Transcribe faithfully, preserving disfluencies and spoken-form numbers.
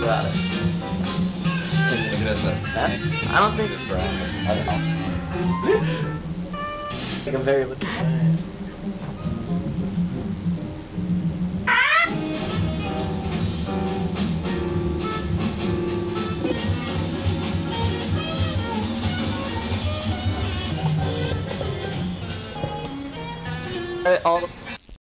about it. Look at us. That, I don't think Just brown. I don't know. like a very little. All